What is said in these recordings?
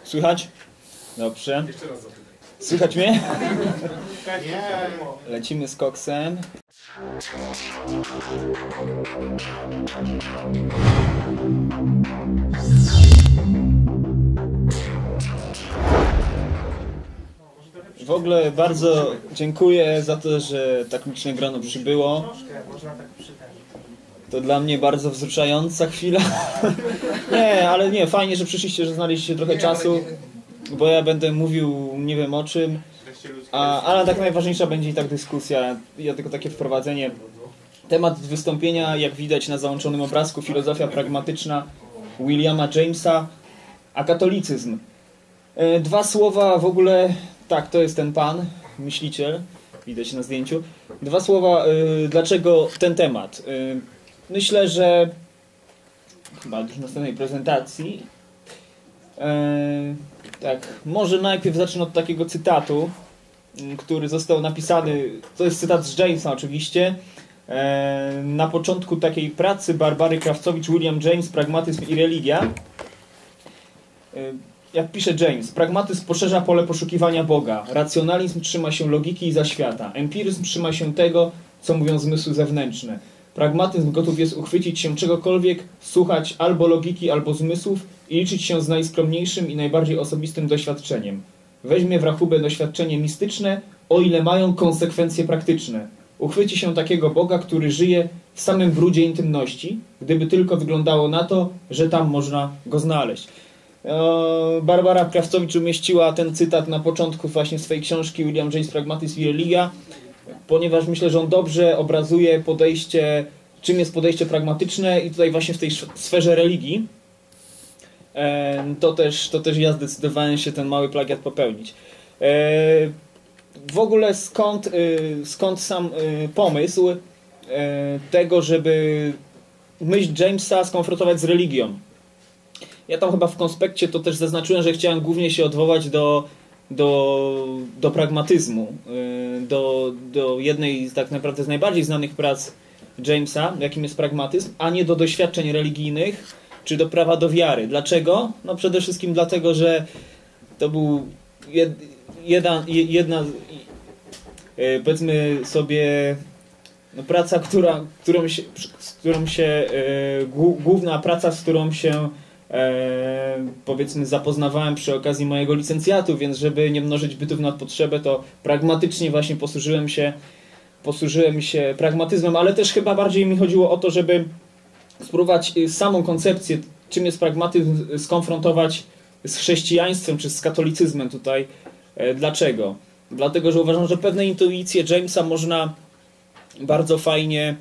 Słychać? Dobrze. Jeszcze raz zapytaj. Słychać mnie? Nie. Lecimy z koksem. W ogóle bardzo dziękuję za to, że tak liczne grono przybyło. To dla mnie bardzo wzruszająca chwila. Nie, ale nie, fajnie, że przyszliście, że znaleźliście trochę czasu, bo ja będę mówił nie wiem o czym, ale tak najważniejsza będzie i tak dyskusja. Ja tylko takie wprowadzenie. Temat wystąpienia, jak widać na załączonym obrazku, filozofia pragmatyczna Williama Jamesa, a katolicyzm. Dwa słowa w ogóle, tak, to jest ten pan, myśliciel, widać na zdjęciu. Dwa słowa, dlaczego ten temat. Myślę, że chyba już w następnej prezentacji. Tak, może najpierw zacznę od takiego cytatu, który został napisany, to jest cytat z Jamesa oczywiście, na początku takiej pracy Barbary Krawcowicz, William James, Pragmatyzm i religia. Jak pisze James, pragmatyzm poszerza pole poszukiwania Boga, racjonalizm trzyma się logiki i zaświata, empiryzm trzyma się tego, co mówią zmysły zewnętrzne. Pragmatyzm gotów jest uchwycić się czegokolwiek, słuchać albo logiki, albo zmysłów i liczyć się z najskromniejszym i najbardziej osobistym doświadczeniem. Weźmie w rachubę doświadczenie mistyczne, o ile mają konsekwencje praktyczne. Uchwyci się takiego Boga, który żyje w samym brudzie intymności, gdyby tylko wyglądało na to, że tam można go znaleźć. Barbara Krawcowicz umieściła ten cytat na początku właśnie swojej książki William James, Pragmatyzm i religia, ponieważ myślę, że on dobrze obrazuje podejście, czym jest podejście pragmatyczne i tutaj właśnie w tej sferze religii to też ja zdecydowałem się ten mały plagiat popełnić. W ogóle skąd sam pomysł tego, żeby myśl Jamesa skonfrontować z religią? Ja tam chyba w konspekcie to też zaznaczyłem, że chciałem głównie się odwołać do pragmatyzmu, do jednej tak naprawdę z najbardziej znanych prac Jamesa, jakim jest pragmatyzm, a nie do doświadczeń religijnych, czy do prawa do wiary. Dlaczego? No przede wszystkim dlatego, że to był jedna powiedzmy sobie praca, główna praca, z którą się powiedzmy zapoznawałem przy okazji mojego licencjatu, więc żeby nie mnożyć bytów nad potrzebę, to pragmatycznie właśnie posłużyłem się pragmatyzmem, ale też chyba bardziej mi chodziło o to, żeby spróbować samą koncepcję, czym jest pragmatyzm, skonfrontować z chrześcijaństwem czy z katolicyzmem tutaj. Dlaczego? Dlatego, że uważam, że pewne intuicje Jamesa można bardzo fajnie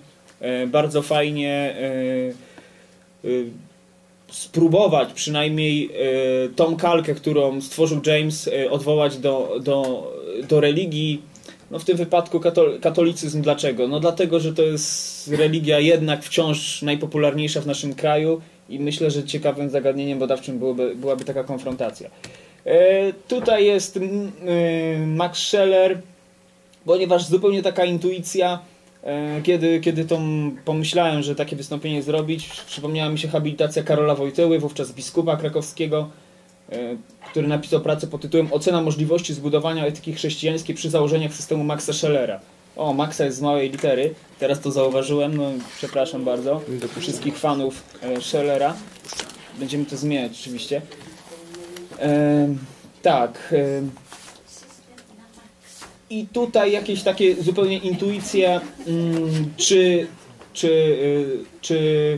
spróbować przynajmniej tą kalkę, którą stworzył James, odwołać do religii. No w tym wypadku katolicyzm. Dlaczego? No dlatego, że to jest religia jednak wciąż najpopularniejsza w naszym kraju i myślę, że ciekawym zagadnieniem badawczym byłaby taka konfrontacja. Tutaj jest Max Scheler, ponieważ zupełnie taka intuicja, kiedy to pomyślałem, że takie wystąpienie zrobić, przypomniała mi się habilitacja Karola Wojtyły, wówczas biskupa krakowskiego, który napisał pracę pod tytułem Ocena możliwości zbudowania etyki chrześcijańskiej przy założeniach systemu Maxa Schelera. O, Maxa jest z małej litery, teraz to zauważyłem, no przepraszam bardzo wszystkich fanów Schelera. Będziemy to zmieniać oczywiście. Tak. I tutaj jakieś takie zupełnie intuicje, czy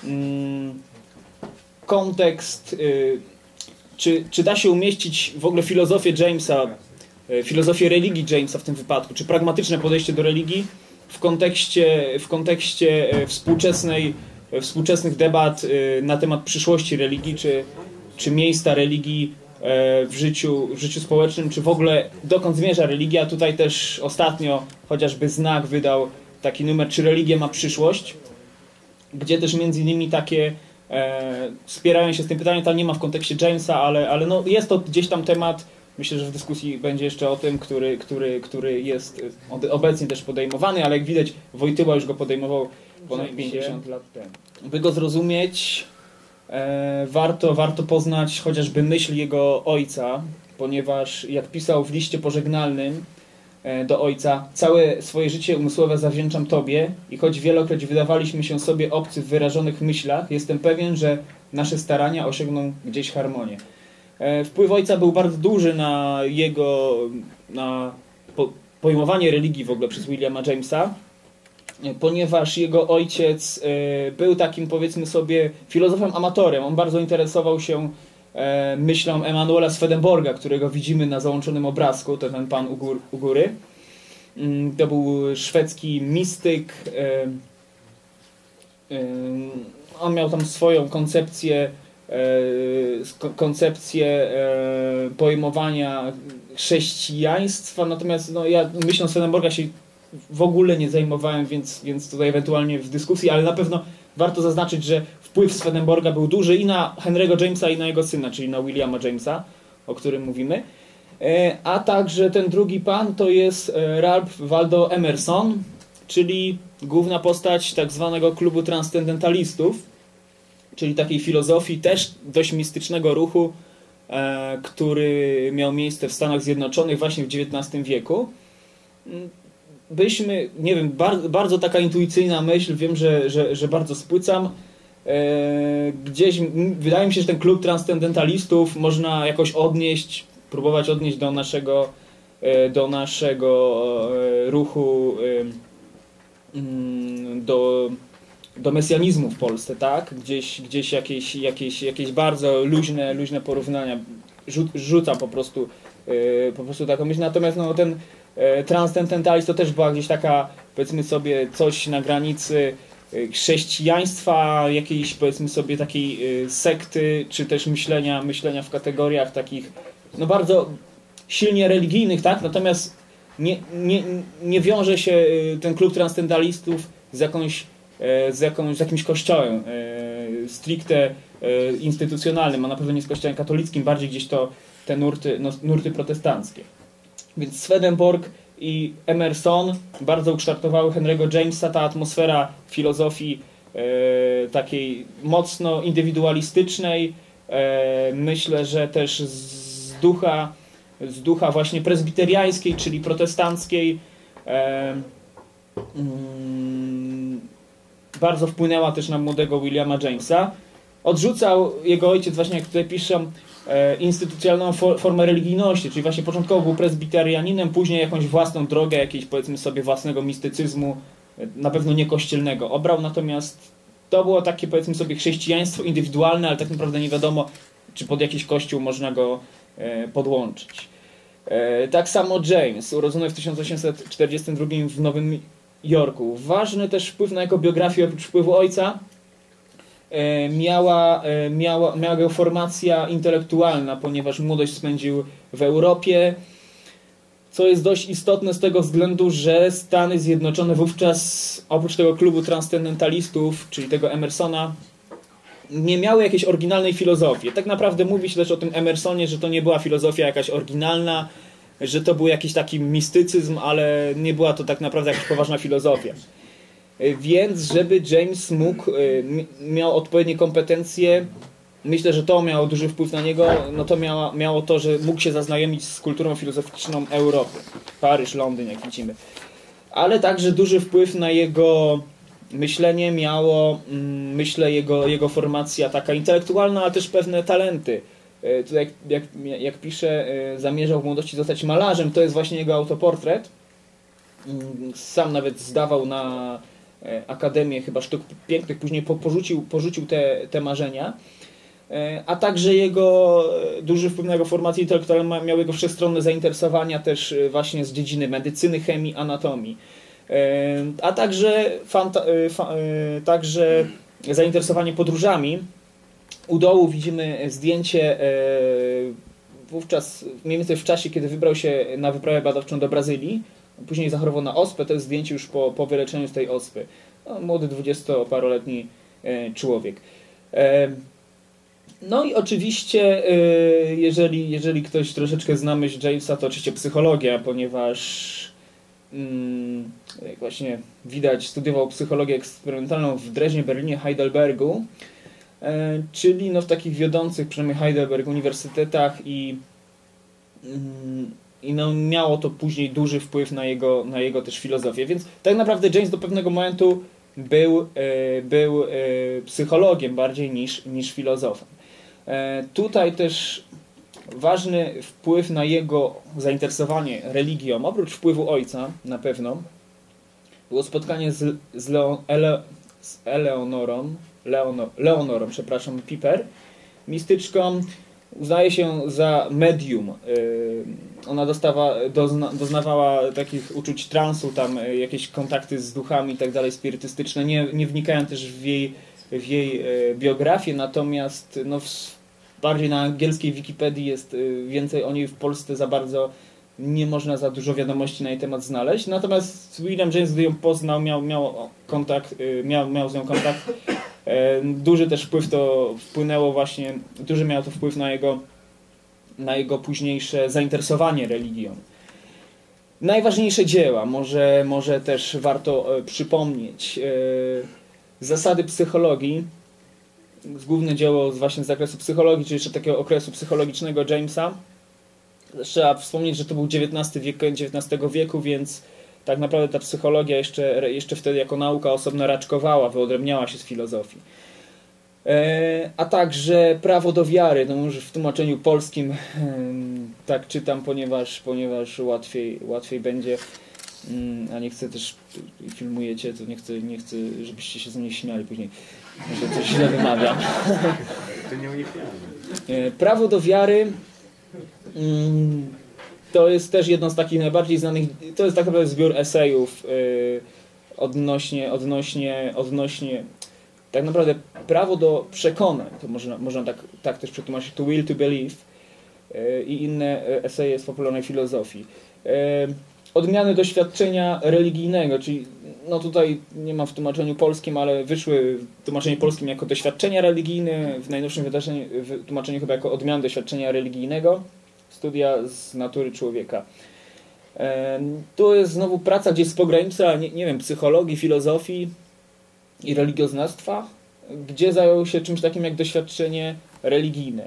kontekst, czy da się umieścić w ogóle filozofię Jamesa, filozofię religii Jamesa w tym wypadku, czy pragmatyczne podejście do religii w kontekście współczesnych debat na temat przyszłości religii, czy miejsca religii w życiu społecznym, czy w ogóle dokąd zmierza religia. Tutaj też ostatnio chociażby Znak wydał taki numer, czy religia ma przyszłość, gdzie też między innymi takie wspierają się z tym pytaniem. Tam nie ma w kontekście Jamesa, ale no jest to gdzieś tam temat, myślę, że w dyskusji będzie jeszcze o tym, który jest obecnie też podejmowany, ale jak widać Wojtyła już go podejmował ponad 50 lat temu. By go zrozumieć, Warto poznać chociażby myśl jego ojca, ponieważ jak pisał w liście pożegnalnym do ojca: całe swoje życie umysłowe zawdzięczam Tobie i choć wielokroć wydawaliśmy się sobie obcy w wyrażonych myślach, jestem pewien, że nasze starania osiągną gdzieś harmonię. Wpływ ojca był bardzo duży na jego pojmowanie religii w ogóle przez Williama Jamesa, ponieważ jego ojciec był takim, powiedzmy sobie, filozofem amatorem. On bardzo interesował się myślą Emanuela Swedenborga, którego widzimy na załączonym obrazku, to ten pan u góry. To był szwedzki mistyk. On miał tam swoją koncepcję pojmowania chrześcijaństwa, natomiast no, ja myślą Swedenborga się w ogóle nie zajmowałem, więc tutaj ewentualnie w dyskusji, ale na pewno warto zaznaczyć, że wpływ Swedenborga był duży i na Henry'ego Jamesa, i na jego syna, czyli na Williama Jamesa, o którym mówimy. A także ten drugi pan to jest Ralph Waldo Emerson, czyli główna postać tak zwanego klubu transcendentalistów, czyli takiej filozofii też dość mistycznego ruchu, który miał miejsce w Stanach Zjednoczonych właśnie w XIX wieku. Nie wiem, bardzo taka intuicyjna myśl, wiem, że bardzo spłycam. Gdzieś wydaje mi się, że ten klub transcendentalistów można jakoś próbować odnieść do naszego ruchu, do mesjanizmu w Polsce, tak? Gdzieś jakieś bardzo luźne porównania rzuca po prostu taką myśl. Natomiast no, ten transcendentalizm to też była gdzieś taka, powiedzmy sobie, coś na granicy chrześcijaństwa, jakiejś, powiedzmy sobie, takiej sekty, czy też myślenia w kategoriach takich no bardzo silnie religijnych, tak? Natomiast nie wiąże się ten klub transcendentalistów z jakimś kościołem stricte instytucjonalnym, a na pewno nie z kościołem katolickim, bardziej gdzieś to te nurty protestanckie. Więc Swedenborg i Emerson bardzo ukształtowały Henry'ego Jamesa. Ta atmosfera filozofii takiej mocno indywidualistycznej, myślę, że też z ducha właśnie prezbiteriańskiej, czyli protestanckiej, bardzo wpłynęła też na młodego Williama Jamesa. Odrzucał jego ojciec, właśnie jak tutaj piszę, instytucjonalną formę religijności, czyli właśnie początkowo był prezbiterianinem, później jakąś własną drogę, jakiegoś, powiedzmy sobie, własnego mistycyzmu, na pewno nie kościelnego obrał, natomiast to było takie, powiedzmy sobie, chrześcijaństwo indywidualne, ale tak naprawdę nie wiadomo, czy pod jakiś kościół można go podłączyć. Tak samo James, urodzony w 1842 w Nowym Jorku. Ważny też wpływ na jego biografię, oprócz wpływu ojca, miała jego formacja intelektualna, ponieważ młodość spędził w Europie, co jest dość istotne z tego względu, że Stany Zjednoczone wówczas, oprócz tego klubu transcendentalistów, czyli tego Emersona, nie miały jakiejś oryginalnej filozofii. Tak naprawdę mówi się też o tym Emersonie, że to nie była filozofia jakaś oryginalna, że to był jakiś taki mistycyzm, ale nie była to tak naprawdę jakaś poważna filozofia. Więc żeby James miał odpowiednie kompetencje, myślę, że to miało duży wpływ na niego, no to miało to, że mógł się zaznajomić z kulturą filozoficzną Europy. Paryż, Londyn, jak widzimy. Ale także duży wpływ na jego myślenie miało, myślę, jego formacja taka intelektualna, ale też pewne talenty. Tutaj jak pisze, zamierzał w młodości zostać malarzem, to jest właśnie jego autoportret. Sam nawet zdawał na Akademię chyba Sztuk Pięknych, później porzucił te marzenia. A także jego duży wpływ na jego formację intelektualną miał jego wszechstronne zainteresowania też właśnie z dziedziny medycyny, chemii, anatomii. A także zainteresowanie podróżami. U dołu widzimy zdjęcie wówczas, mniej więcej w czasie, kiedy wybrał się na wyprawę badawczą do Brazylii. Później zachorował na ospę, to jest zdjęcie już po wyleczeniu z tej ospy. No, młody 20-paroletni człowiek. No i oczywiście, jeżeli ktoś troszeczkę zna myśl Jamesa, to oczywiście psychologia, ponieważ jak właśnie widać, studiował psychologię eksperymentalną w Dreźnie, Berlinie, Heidelbergu. czyli no w takich wiodących, przynajmniej Heidelberg, uniwersytetach i no miało to później duży wpływ na jego też filozofię. Więc tak naprawdę James do pewnego momentu był psychologiem bardziej niż filozofem. Tutaj też ważny wpływ na jego zainteresowanie religią, oprócz wpływu ojca na pewno, było spotkanie z Leonorą, przepraszam, Piper, mistyczką. Uznaje się za medium. Ona doznawała takich uczuć transu, tam jakieś kontakty z duchami i tak dalej, spirytystyczne. Nie wnikałem też w jej biografię, natomiast no, bardziej na angielskiej Wikipedii jest więcej o niej, w Polsce za bardzo nie można za dużo wiadomości na jej temat znaleźć. Natomiast William James, gdy ją poznał, miał z nią kontakt. Duży też wpływ to wpłynęło właśnie, duży miał to wpływ na jego późniejsze zainteresowanie religią. Najważniejsze dzieła, może też warto przypomnieć. Zasady psychologii, główne dzieło właśnie z zakresu psychologii, czy jeszcze takiego okresu psychologicznego Jamesa. Trzeba wspomnieć, że to był XIX wiek, koniec XIX wieku, więc tak naprawdę ta psychologia jeszcze wtedy jako nauka osobno raczkowała, wyodrębniała się z filozofii. A także prawo do wiary, no już w tłumaczeniu polskim tak czytam, ponieważ łatwiej będzie, a nie chcę też, filmujecie, to nie chcę, żebyście się ze mnie śmiali później, że coś źle wymawiam. To nie unikniemy. Prawo do wiary to jest też jedno z takich najbardziej znanych, to jest tak naprawdę zbiór esejów odnośnie tak naprawdę prawo do przekonań, to można tak też przetłumaczyć, to will to believe i inne eseje z popularnej filozofii. Odmiany doświadczenia religijnego, czyli no tutaj nie ma w tłumaczeniu polskim, ale wyszły w tłumaczeniu polskim jako doświadczenia religijne, w najnowszym tłumaczeniu chyba jako odmiany doświadczenia religijnego, studia z natury człowieka. Tu jest znowu praca gdzieś z pogranicza, nie wiem, psychologii, filozofii i religioznawstwa, gdzie zajął się czymś takim jak doświadczenie religijne.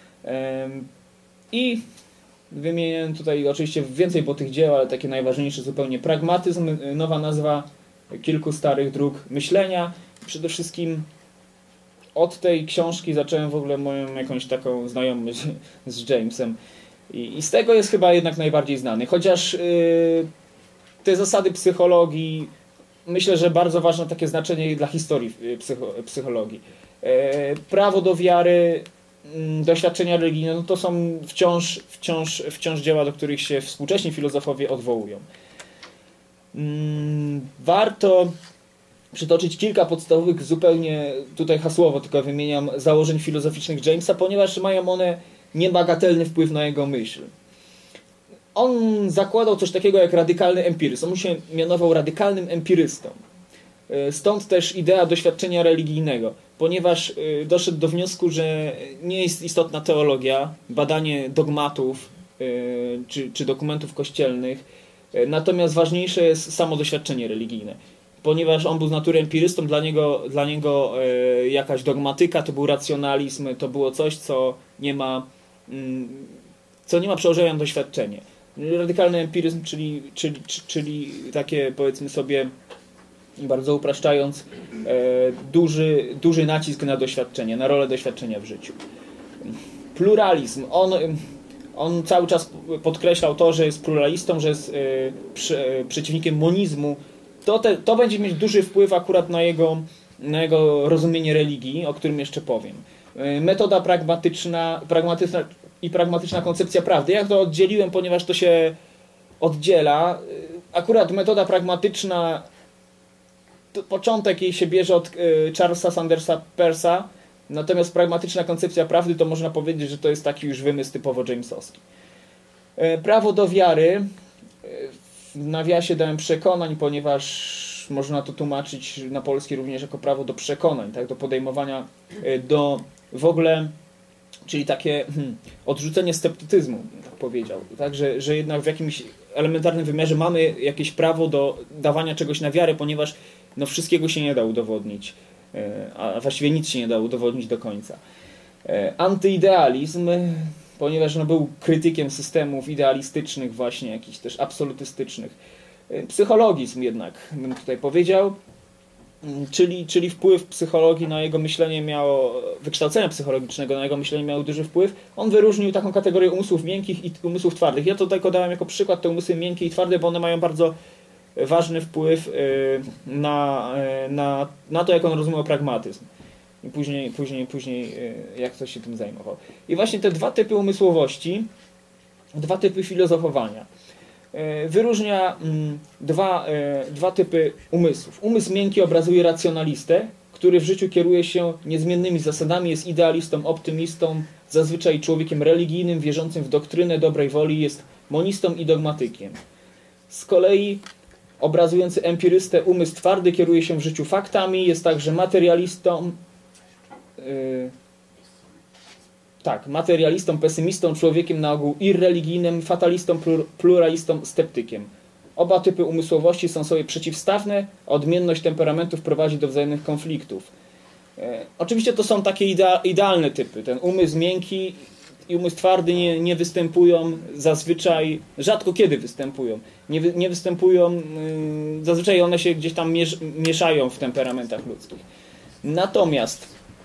I wymienię tutaj oczywiście więcej po tych dzieł, ale takie najważniejsze zupełnie. Pragmatyzm, nowa nazwa kilku starych dróg myślenia. Przede wszystkim od tej książki zacząłem w ogóle moją jakąś taką znajomość z Jamesem. I z tego jest chyba jednak najbardziej znany. Chociaż te zasady psychologii, myślę, że bardzo ważne takie znaczenie dla historii psychologii. Prawo do wiary, doświadczenia religijne, no to są wciąż dzieła, do których się współcześni filozofowie odwołują. Warto przytoczyć kilka podstawowych, zupełnie tutaj hasłowo tylko wymieniam, założeń filozoficznych Jamesa, ponieważ mają one niebagatelny wpływ na jego myśl. On zakładał coś takiego jak radykalny empiryzm. On się mianował radykalnym empirystą. Stąd też idea doświadczenia religijnego, ponieważ doszedł do wniosku, że nie jest istotna teologia, badanie dogmatów czy dokumentów kościelnych, natomiast ważniejsze jest samo doświadczenie religijne. Ponieważ on był z natury empirystą, dla niego jakaś dogmatyka to był racjonalizm, to było coś, co nie ma przełożenia na doświadczenie. Radykalny empiryzm, czyli takie, powiedzmy sobie, bardzo upraszczając, duży nacisk na doświadczenie, na rolę doświadczenia w życiu. Pluralizm. On cały czas podkreślał to, że jest pluralistą, że jest przeciwnikiem monizmu. To będzie mieć duży wpływ akurat na jego rozumienie religii, o którym jeszcze powiem. Metoda pragmatyczna koncepcja prawdy. Ja to oddzieliłem, ponieważ to się oddziela. Akurat metoda pragmatyczna, początek jej się bierze od Charlesa Sandersa Peirsa, natomiast pragmatyczna koncepcja prawdy to można powiedzieć, że to jest taki już wymysł typowo jamesowski. Prawo do wiary, w nawiasie dałem przekonań, ponieważ można to tłumaczyć na polski również jako prawo do przekonań, tak, do podejmowania, w ogóle, czyli takie odrzucenie sceptycyzmu, tak powiedział, tak, że jednak w jakimś elementarnym wymiarze mamy jakieś prawo do dawania czegoś na wiarę, ponieważ no, wszystkiego się nie da udowodnić. a właściwie nic się nie dało udowodnić do końca. Antyidealizm, ponieważ no, był krytykiem systemów idealistycznych, właśnie jakichś też absolutystycznych. Psychologizm jednak, bym tutaj powiedział, czyli wpływ psychologii na jego myślenie miało, wykształcenia psychologicznego na jego myślenie miało duży wpływ. On wyróżnił taką kategorię umysłów miękkich i umysłów twardych. Ja tutaj podałem jako przykład te umysły miękkie i twarde, bo one mają bardzo ważny wpływ na to, jak on rozumiał pragmatyzm. I później jak ktoś się tym zajmował. I właśnie te dwa typy umysłowości, dwa typy filozofowania wyróżnia dwa typy umysłów. Umysł miękki obrazuje racjonalistę, który w życiu kieruje się niezmiennymi zasadami, jest idealistą, optymistą, zazwyczaj człowiekiem religijnym, wierzącym w doktrynę dobrej woli, jest monistą i dogmatykiem. Z kolei obrazujący empirystę umysł twardy kieruje się w życiu faktami, jest także materialistą, materialistą, pesymistą, człowiekiem na ogół irreligijnym, fatalistą, pluralistą, sceptykiem. Oba typy umysłowości są sobie przeciwstawne, a odmienność temperamentów prowadzi do wzajemnych konfliktów. Oczywiście to są takie idealne typy. Ten umysł miękki i umysł twardy nie występują zazwyczaj, rzadko kiedy występują. Nie występują, zazwyczaj one się gdzieś tam mieszają w temperamentach ludzkich. Natomiast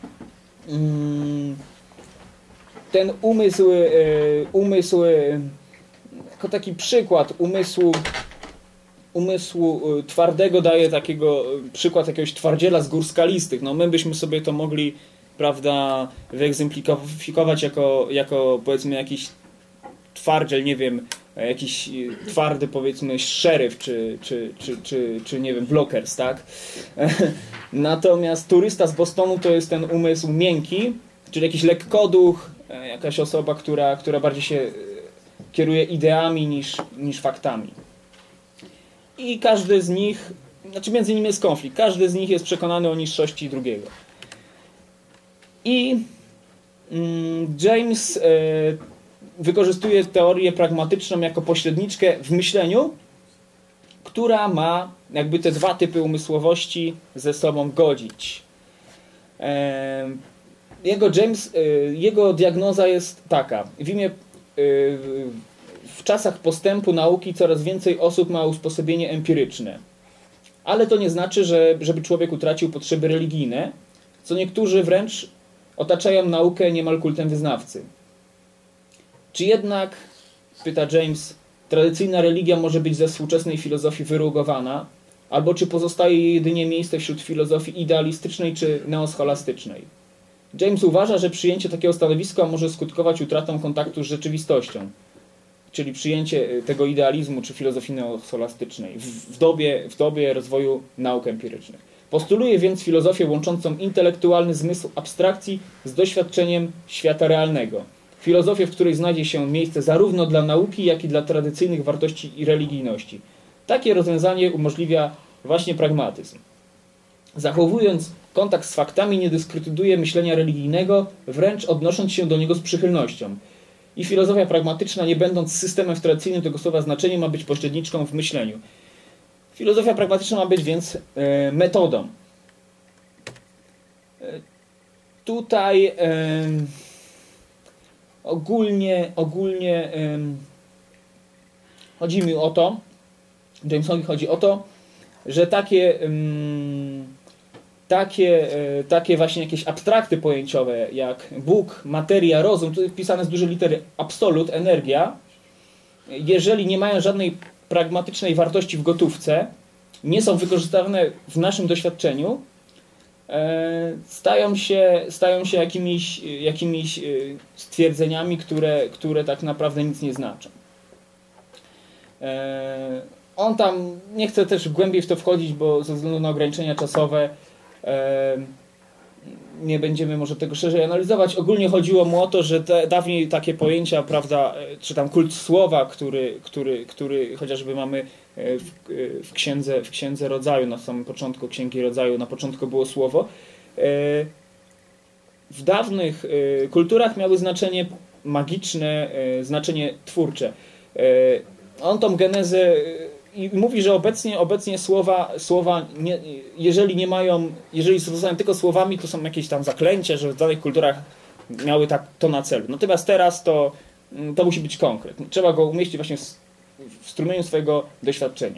ten umysł, jako taki przykład umysłu twardego daje przykład jakiegoś twardziela z gór skalistych. No my byśmy sobie to mogli, prawda, wyegzemplifikować jako powiedzmy jakiś twardziel, nie wiem, jakiś twardy powiedzmy szeryf czy nie wiem, blockers, tak? Natomiast turysta z Bostonu to jest ten umysł miękki, czyli jakiś lekkoduch, jakaś osoba, która bardziej się kieruje ideami niż faktami. I każdy z nich, znaczy między nimi jest konflikt, każdy z nich jest przekonany o niższości drugiego. I James wykorzystuje teorię pragmatyczną jako pośredniczkę w myśleniu, która ma jakby te dwa typy umysłowości ze sobą godzić. Jego diagnoza jest taka. W czasach postępu nauki coraz więcej osób ma usposobienie empiryczne. Ale to nie znaczy, żeby człowiek utracił potrzeby religijne, co niektórzy wręcz otaczają naukę niemal kultem wyznawcy. Czy jednak, pyta James, tradycyjna religia może być ze współczesnej filozofii wyrugowana, albo czy pozostaje jej jedynie miejsce wśród filozofii idealistycznej czy neoscholastycznej? James uważa, że przyjęcie takiego stanowiska może skutkować utratą kontaktu z rzeczywistością, czyli przyjęcie tego idealizmu czy filozofii neoscholastycznej w dobie rozwoju nauk empirycznych. Postuluje więc filozofię łączącą intelektualny zmysł abstrakcji z doświadczeniem świata realnego. Filozofię, w której znajdzie się miejsce zarówno dla nauki, jak i dla tradycyjnych wartości i religijności. Takie rozwiązanie umożliwia właśnie pragmatyzm. Zachowując kontakt z faktami, nie dyskredytuje myślenia religijnego, wręcz odnosząc się do niego z przychylnością. I filozofia pragmatyczna, nie będąc systemem w tradycyjnym tego słowa znaczeniu, ma być pośredniczką w myśleniu. Filozofia pragmatyczna ma być więc metodą. Tutaj ogólnie chodzi mi o to, Jamesowi chodzi o to, że takie właśnie jakieś abstrakty pojęciowe jak Bóg, materia, rozum, tutaj wpisane z dużej litery absolut, energia, jeżeli nie mają żadnej pragmatycznej wartości w gotówce, nie są wykorzystywane w naszym doświadczeniu, stają się jakimiś stwierdzeniami, które tak naprawdę nic nie znaczą. On tam, nie chcę też głębiej w to wchodzić, bo ze względu na ograniczenia czasowe nie będziemy może tego szerzej analizować. Ogólnie chodziło mu o to, że dawniej takie pojęcia, prawda, czy tam kult słowa, który chociażby mamy w księdze Rodzaju, na samym początku Księgi Rodzaju, na początku było słowo, w dawnych kulturach miały znaczenie magiczne, znaczenie twórcze. On tą genezę i mówi, że obecnie słowa nie, jeżeli zostają tylko słowami, to są jakieś tam zaklęcia, że w danych kulturach miały to na celu. Natomiast teraz to musi być konkret. Trzeba go umieścić właśnie w strumieniu swojego doświadczenia.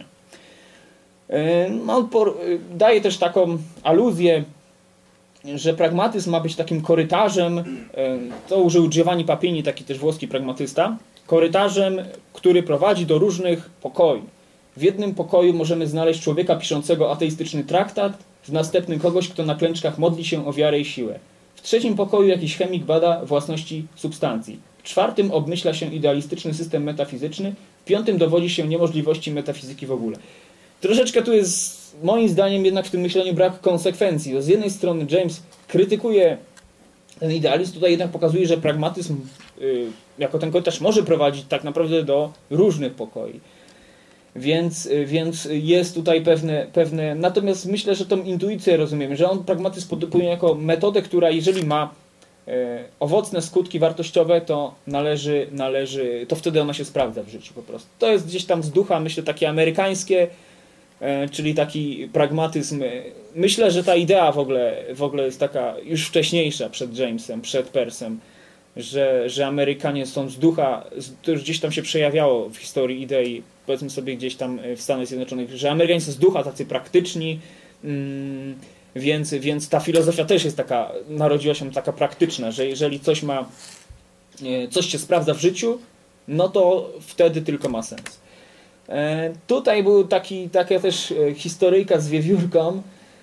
On daje też taką aluzję, że pragmatyzm ma być takim korytarzem, to użył Giovanni Papini, taki też włoski pragmatysta, korytarzem, który prowadzi do różnych pokoi. W jednym pokoju możemy znaleźć człowieka piszącego ateistyczny traktat, w następnym kogoś, kto na klęczkach modli się o wiarę i siłę. W trzecim pokoju jakiś chemik bada własności substancji. W czwartym obmyśla się idealistyczny system metafizyczny, w piątym dowodzi się niemożliwości metafizyki w ogóle. Troszeczkę tu jest, moim zdaniem, jednak w tym myśleniu brak konsekwencji. Z jednej strony James krytykuje ten idealizm, tutaj jednak pokazuje, że pragmatyzm jako ten korytarz może prowadzić tak naprawdę do różnych pokoi. Więc jest tutaj pewne... Natomiast myślę, że tą intuicję rozumiemy, że on pragmatyzm podupuje jako metodę, która jeżeli ma owocne skutki wartościowe, to to wtedy ona się sprawdza w życiu po prostu. To jest gdzieś tam z ducha, myślę, takie amerykańskie, czyli taki pragmatyzm. Myślę, że ta idea w ogóle jest taka już wcześniejsza przed Jamesem, przed Peirce'em, że Amerykanie są z ducha, to już gdzieś tam się przejawiało w historii idei, powiedzmy sobie gdzieś tam w Stanach Zjednoczonych, że Amerykanie są z ducha tacy praktyczni, więc ta filozofia też jest taka, narodziła się taka praktyczna, że jeżeli coś się sprawdza w życiu, no to wtedy tylko ma sens. Tutaj był taka też historyjka z wiewiórką.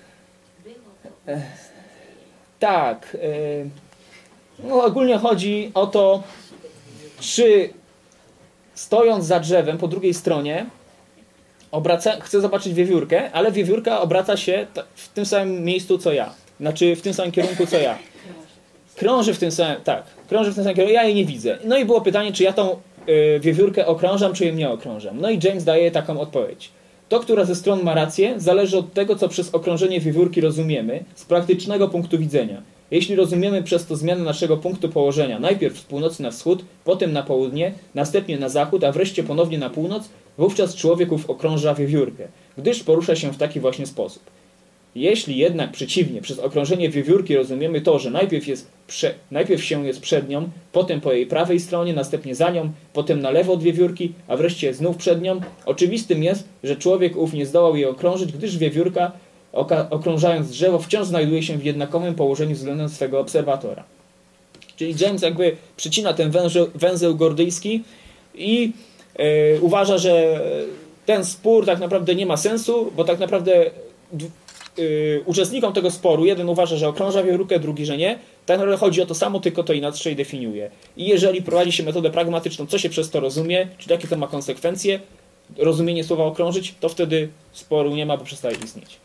Tak. No ogólnie chodzi o to, czy stojąc za drzewem po drugiej stronie chcę zobaczyć wiewiórkę, ale wiewiórka obraca się w tym samym miejscu co ja. Znaczy w tym samym kierunku co ja. Krąży w tym samym kierunku, ja jej nie widzę. No i było pytanie, czy ja tą wiewiórkę okrążam, czy jej nie okrążam. No i James daje taką odpowiedź. To, która ze stron ma rację, zależy od tego, co przez okrążenie wiewiórki rozumiemy z praktycznego punktu widzenia. Jeśli rozumiemy przez to zmianę naszego punktu położenia, najpierw z północy na wschód, potem na południe, następnie na zachód, a wreszcie ponownie na północ, wówczas człowiek ów okrąża wiewiórkę, gdyż porusza się w taki właśnie sposób. Jeśli jednak przeciwnie, przez okrążenie wiewiórki rozumiemy to, że najpierw się jest przed nią, potem po jej prawej stronie, następnie za nią, potem na lewo od wiewiórki, a wreszcie znów przed nią, oczywistym jest, że człowiek ów nie zdołał jej okrążyć, gdyż wiewiórka, okrążając drzewo, wciąż znajduje się w jednakowym położeniu względem swego obserwatora. Czyli James jakby przycina ten węzeł gordyjski i uważa, że ten spór tak naprawdę nie ma sensu, bo tak naprawdę uczestnikom tego sporu, jeden uważa, że okrąża wiewiórkę, drugi, że nie. Tak naprawdę chodzi o to samo, tylko to inaczej definiuje. I jeżeli prowadzi się metodę pragmatyczną, co się przez to rozumie, czy jakie to ma konsekwencje, rozumienie słowa okrążyć, to wtedy sporu nie ma, bo przestaje istnieć.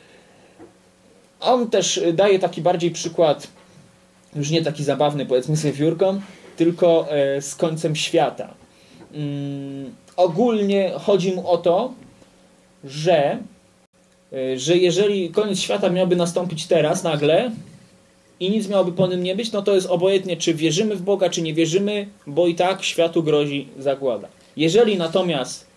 On też daje taki bardziej przykład, już nie taki zabawny, powiedzmy z wiewiórką, tylko z końcem świata. Ogólnie chodzi mu o to, że jeżeli koniec świata miałby nastąpić teraz nagle i nic miałoby po nim nie być, no to jest obojętnie, czy wierzymy w Boga, czy nie wierzymy, bo i tak światu grozi zagłada. Jeżeli natomiast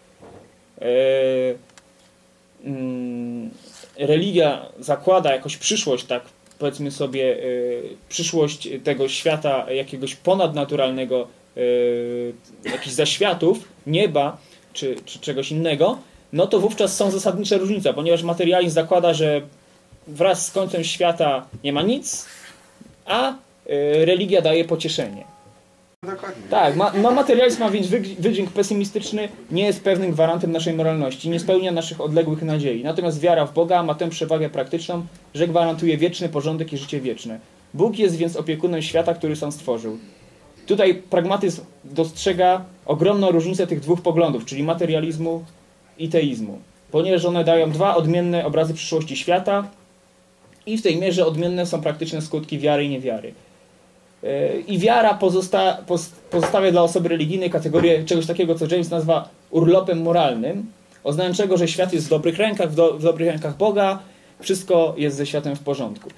religia zakłada jakąś przyszłość, tak powiedzmy sobie, przyszłość tego świata jakiegoś ponadnaturalnego, jakichś zaświatów, nieba czy czegoś innego, no to wówczas są zasadnicze różnice, ponieważ materializm zakłada, że wraz z końcem świata nie ma nic, a religia daje pocieszenie. Dokładnie. Tak, materializm ma więc wydźwięk pesymistyczny, nie jest pewnym gwarantem naszej moralności, nie spełnia naszych odległych nadziei. Natomiast wiara w Boga ma tę przewagę praktyczną, że gwarantuje wieczny porządek i życie wieczne. Bóg jest więc opiekunem świata, który sam stworzył. Tutaj pragmatyzm dostrzega ogromną różnicę tych dwóch poglądów, czyli materializmu i teizmu, ponieważ one dają dwa odmienne obrazy przyszłości świata i w tej mierze odmienne są praktyczne skutki wiary i niewiary. I wiara pozostawia dla osoby religijnej kategorię czegoś takiego, co James nazywa urlopem moralnym, oznaczającego, że świat jest w dobrych rękach, w dobrych rękach Boga, wszystko jest ze światem w porządku.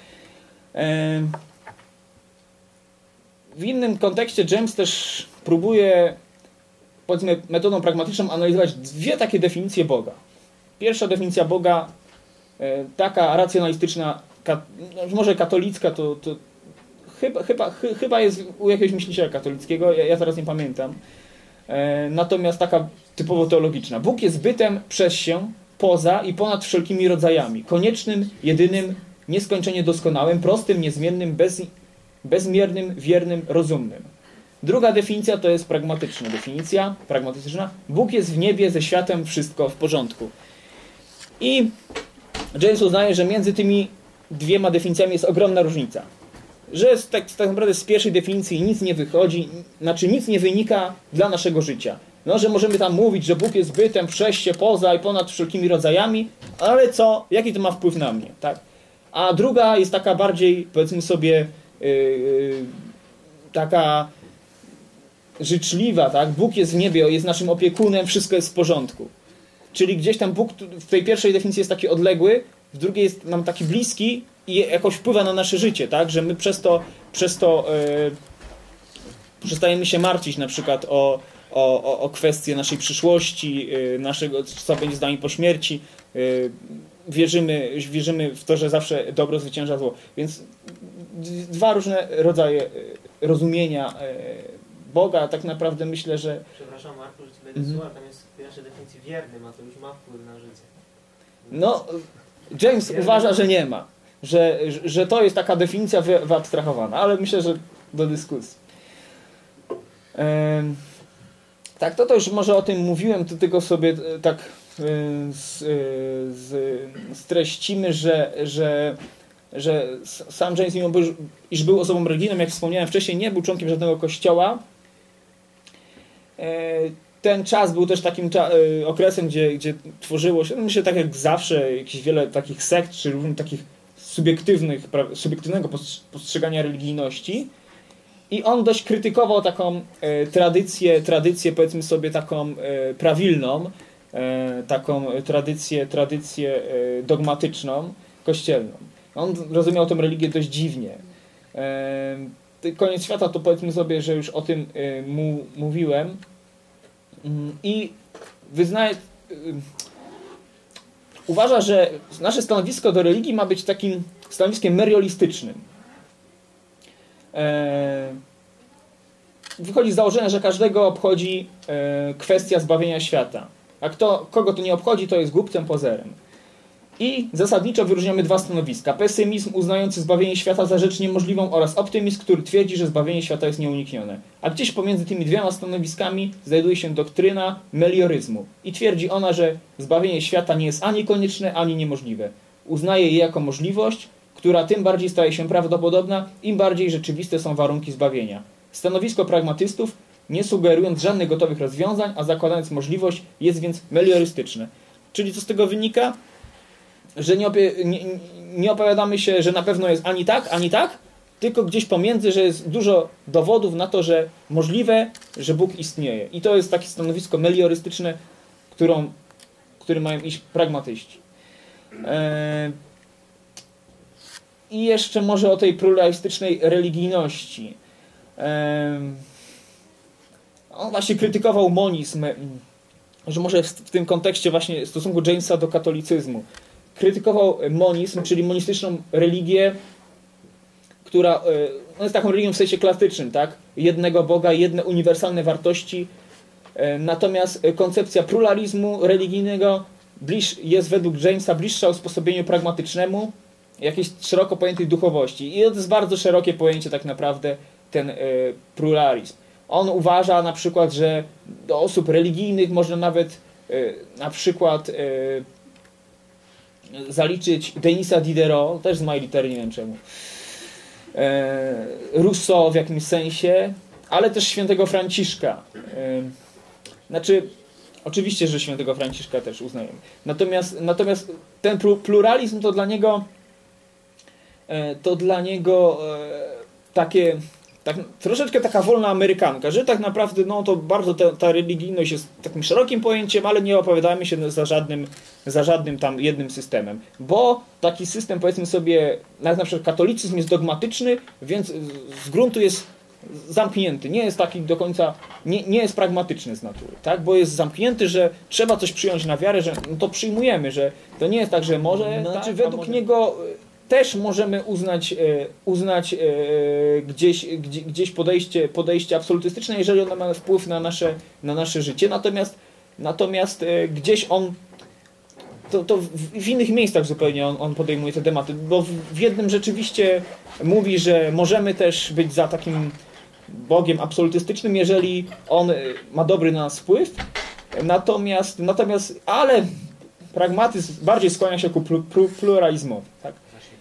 W innym kontekście James też próbuje powiedzmy metodą pragmatyczną analizować dwie takie definicje Boga. Pierwsza definicja Boga, taka racjonalistyczna, może katolicka, to chyba jest u jakiegoś myśliciela katolickiego, ja teraz nie pamiętam. Natomiast taka typowo teologiczna. Bóg jest bytem przez się, poza i ponad wszelkimi rodzajami. Koniecznym, jedynym, nieskończenie doskonałym, prostym, niezmiennym, bezmiernym, wiernym, rozumnym. Druga definicja to jest pragmatyczna definicja, pragmatyczna. Bóg jest w niebie, ze światem, wszystko w porządku. I James uznaje, że między tymi dwiema definicjami jest ogromna różnica. Że tak naprawdę z pierwszej definicji nic nie wychodzi, znaczy nic nie wynika dla naszego życia. No, że możemy tam mówić, że Bóg jest bytem, wszeście, poza i ponad wszelkimi rodzajami, ale co? Jaki to ma wpływ na mnie? Tak? A druga jest taka bardziej, powiedzmy sobie, taka życzliwa, tak? Bóg jest w niebie, jest naszym opiekunem, wszystko jest w porządku. Czyli gdzieś tam Bóg w tej pierwszej definicji jest taki odległy, w drugiej jest nam taki bliski i jakoś wpływa na nasze życie, tak? Że my przez to przestajemy się martwić na przykład o kwestie naszej przyszłości, naszego, co będzie z nami po śmierci. Wierzymy w to, że zawsze dobro zwycięża zło. Więc dwa różne rodzaje rozumienia Boga. Tak naprawdę myślę, że... Przepraszam, Marku, że ci będę słuchał, tam jest w pierwszej definicji wiernym, a to już ma wpływ na życie. No, James uważa, że nie ma. Że to jest taka definicja wyabstrahowana, ale myślę, że do dyskusji. Tak, to już może o tym mówiłem, to tylko sobie tak streścimy, że sam James, mimo iż był osobą religijną, jak wspomniałem wcześniej, nie był członkiem żadnego kościoła. Ten czas był też takim okresem, gdzie tworzyło się, myślę, tak jak zawsze, jakieś wiele takich sekt, czy różnych takich subiektywnego postrzegania religijności. I on dość krytykował taką tradycję, powiedzmy sobie, taką prawilną, taką tradycję dogmatyczną, kościelną. On rozumiał tę religię dość dziwnie. Koniec świata to, powiedzmy sobie, że już o tym mówiłem. I uważa, że nasze stanowisko do religii ma być takim stanowiskiem meriolistycznym. Wychodzi z założenia, że każdego obchodzi kwestia zbawienia świata. A kogo to nie obchodzi, to jest głupcem, pozerem. I zasadniczo wyróżniamy dwa stanowiska. Pesymizm uznający zbawienie świata za rzecz niemożliwą oraz optymizm, który twierdzi, że zbawienie świata jest nieuniknione. A gdzieś pomiędzy tymi dwiema stanowiskami znajduje się doktryna melioryzmu. I twierdzi ona, że zbawienie świata nie jest ani konieczne, ani niemożliwe. Uznaje je jako możliwość, która tym bardziej staje się prawdopodobna, im bardziej rzeczywiste są warunki zbawienia. Stanowisko pragmatystów, nie sugerując żadnych gotowych rozwiązań, a zakładając możliwość, jest więc meliorystyczne. Czyli co z tego wynika? Że nie opowiadamy się, że na pewno jest ani tak, tylko gdzieś pomiędzy, że jest dużo dowodów na to, że możliwe, że Bóg istnieje. I to jest takie stanowisko meliorystyczne, którym mają iść pragmatyści. I jeszcze może o tej pluralistycznej religijności. On właśnie krytykował monizm, że może w tym kontekście właśnie stosunku Jamesa do katolicyzmu. Krytykował monizm, czyli monistyczną religię, która jest taką religią w sensie klasycznym, tak? Jednego Boga, jedne uniwersalne wartości. Natomiast koncepcja pluralizmu religijnego jest według Jamesa bliższa usposobieniu pragmatycznemu, jakiejś szeroko pojętej duchowości. I to jest bardzo szerokie pojęcie tak naprawdę, ten pluralizm. On uważa na przykład, że do osób religijnych można nawet na przykład zaliczyć Denisa Diderot, też z mojej litery, nie wiem czemu, Rousseau w jakimś sensie, ale też świętego Franciszka. Znaczy, oczywiście, że świętego Franciszka też uznajemy. Natomiast ten pluralizm to dla niego takie troszeczkę taka wolna amerykanka, że tak naprawdę no to bardzo ta religijność jest takim szerokim pojęciem, ale nie opowiadajmy się za żadnym tam jednym systemem. Bo taki system, powiedzmy sobie, na przykład katolicyzm jest dogmatyczny, więc z gruntu jest zamknięty, nie jest taki do końca, nie jest pragmatyczny z natury, tak? Bo jest zamknięty, że trzeba coś przyjąć na wiarę, że no to przyjmujemy, że to nie jest tak, że może, no, znaczy według niego też możemy uznać gdzieś podejście absolutystyczne, jeżeli ono ma wpływ na nasze życie, natomiast gdzieś on to w innych miejscach zupełnie on podejmuje te tematy, bo w jednym rzeczywiście mówi, że możemy też być za takim Bogiem absolutystycznym, jeżeli on ma dobry na nas wpływ, ale pragmatyzm bardziej skłania się ku pluralizmowi. Tak?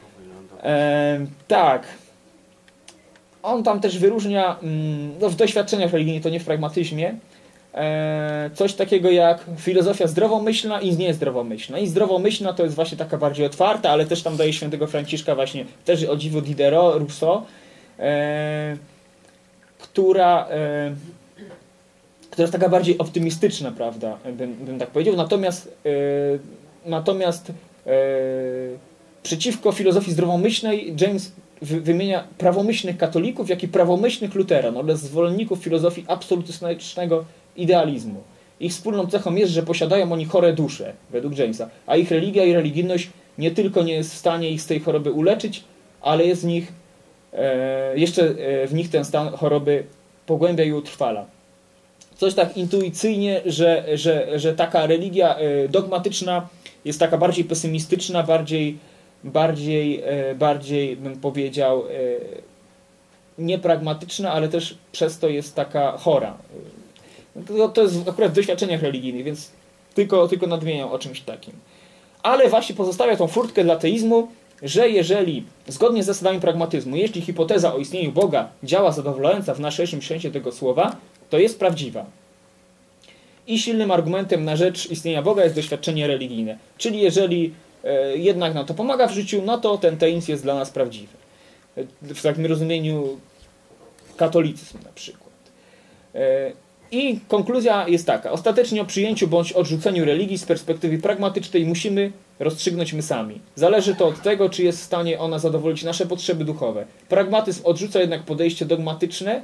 Tak. On tam też wyróżnia, no w doświadczeniach religijnych, to nie w pragmatyzmie, coś takiego jak filozofia zdrowomyślna i niezdrowomyślna. I zdrowomyślna to jest właśnie taka bardziej otwarta, ale też tam daje świętego Franciszka właśnie, też o dziwo Diderot, Rousseau, która jest taka bardziej optymistyczna, prawda, bym tak powiedział. Natomiast przeciwko filozofii zdrowomyślnej James wymienia prawomyślnych katolików, jak i prawomyślnych luteran oraz zwolenników filozofii absolutystycznego idealizmu. Ich wspólną cechą jest, że posiadają oni chore dusze, według Jamesa, a ich religia i religijność nie tylko nie jest w stanie ich z tej choroby uleczyć, ale jest jeszcze w nich ten stan choroby pogłębia i utrwala. Coś tak intuicyjnie, że taka religia dogmatyczna jest taka bardziej pesymistyczna, bardziej bym powiedział niepragmatyczna, ale też przez to jest taka chora. To jest akurat w doświadczeniach religijnych, więc tylko nadmieniam o czymś takim. Ale właśnie pozostawia tą furtkę dla teizmu, że jeżeli zgodnie z zasadami pragmatyzmu, jeśli hipoteza o istnieniu Boga działa zadowalająca w najszerszym sensie tego słowa, to jest prawdziwa. I silnym argumentem na rzecz istnienia Boga jest doświadczenie religijne. Czyli jeżeli jednak nam to pomaga w życiu, no to ten teizm jest dla nas prawdziwy. W takim rozumieniu katolicyzm na przykład. I konkluzja jest taka. Ostatecznie o przyjęciu bądź odrzuceniu religii z perspektywy pragmatycznej musimy rozstrzygnąć my sami. Zależy to od tego, czy jest w stanie ona zadowolić nasze potrzeby duchowe. Pragmatyzm odrzuca jednak podejście dogmatyczne,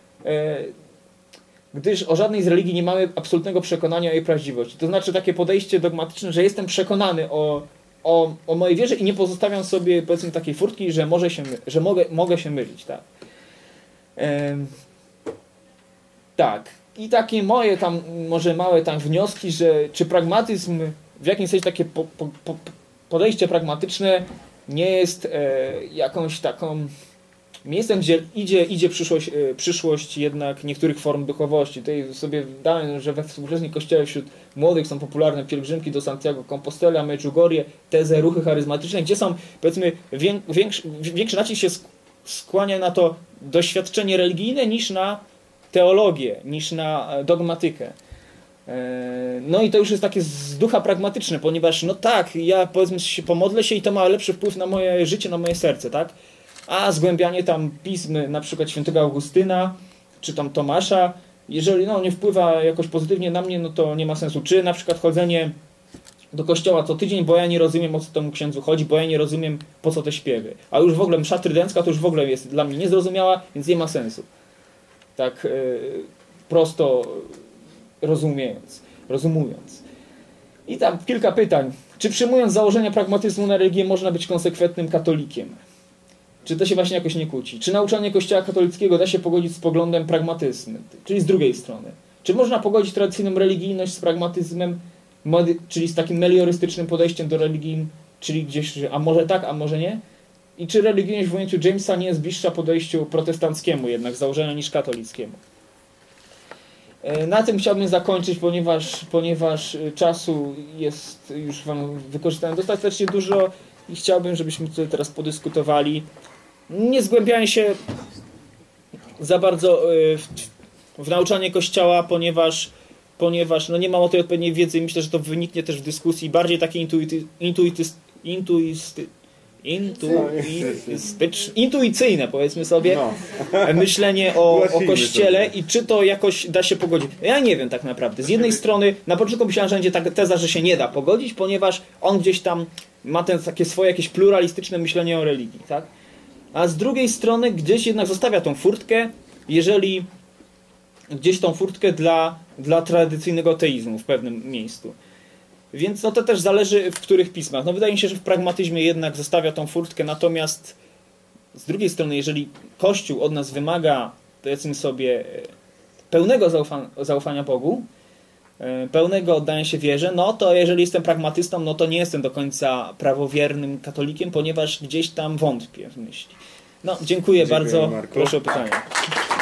gdyż o żadnej z religii nie mamy absolutnego przekonania o jej prawdziwości. To znaczy takie podejście dogmatyczne, że jestem przekonany o mojej wierze i nie pozostawiam sobie, powiedzmy, takiej furtki, że mogę się mylić. Tak. Tak. I takie moje tam, może małe tam wnioski, że czy pragmatyzm, w jakimś sensie takie podejście pragmatyczne nie jest jakąś taką miejscem, gdzie idzie przyszłość jednak niektórych form duchowości. Tutaj sobie dałem, że we współczesnym kościele wśród młodych są popularne pielgrzymki do Santiago Compostela, Medjugorje, tezy, ruchy charyzmatyczne, gdzie są, powiedzmy, większy nacisk się skłania na to doświadczenie religijne niż na teologię, niż na dogmatykę. No i to już jest takie z ducha pragmatyczne, ponieważ no tak, ja powiedzmy się pomodlę się i to ma lepszy wpływ na moje życie, na moje serce, tak? A zgłębianie tam pism, na przykład świętego Augustyna, czy tam Tomasza, jeżeli nie wpływa jakoś pozytywnie na mnie, no to nie ma sensu. Czy na przykład chodzenie do kościoła co tydzień, bo ja nie rozumiem, o co temu księdzu chodzi, bo ja nie rozumiem, po co te śpiewy. A już w ogóle msza trydencka to już w ogóle jest dla mnie niezrozumiała, więc nie ma sensu. Tak prosto rozumując. I tam kilka pytań. Czy przyjmując założenia pragmatyzmu na religię można być konsekwentnym katolikiem? Czy to się właśnie jakoś nie kłóci? Czy nauczanie Kościoła katolickiego da się pogodzić z poglądem pragmatyzmu? Czyli z drugiej strony. Czy można pogodzić tradycyjną religijność z pragmatyzmem, czyli z takim meliorystycznym podejściem do religii, czyli gdzieś, a może tak, a może nie? I czy religijność w ujęciu Jamesa nie jest bliższa podejściu protestanckiemu jednak z założenia niż katolickiemu? Na tym chciałbym zakończyć, ponieważ czasu jest już wam wykorzystałem dostatecznie dużo i chciałbym, żebyśmy tutaj teraz podyskutowali. Nie zgłębiałem się za bardzo w nauczanie Kościoła, ponieważ no nie mam o tej odpowiedniej wiedzy i myślę, że to wyniknie też w dyskusji bardziej takie intuicyjne, powiedzmy sobie, myślenie o Kościele i czy to jakoś da się pogodzić. Ja nie wiem tak naprawdę. Z jednej strony na początku myślałem, że będzie taka teza, że się nie da pogodzić, ponieważ on gdzieś tam ma takie swoje jakieś pluralistyczne myślenie o religii, tak? A z drugiej strony gdzieś jednak zostawia tą furtkę, jeżeli gdzieś tą furtkę dla tradycyjnego teizmu w pewnym miejscu. Więc no to też zależy w których pismach. No wydaje mi się, że w pragmatyzmie jednak zostawia tą furtkę, natomiast z drugiej strony, jeżeli Kościół od nas wymaga, powiedzmy sobie, pełnego zaufania Bogu, pełnego oddania się wierze, no to jeżeli jestem pragmatystą, no to nie jestem do końca prawowiernym katolikiem, ponieważ gdzieś tam wątpię w myśli. No, dziękuję bardzo. Marku. Proszę o pytanie.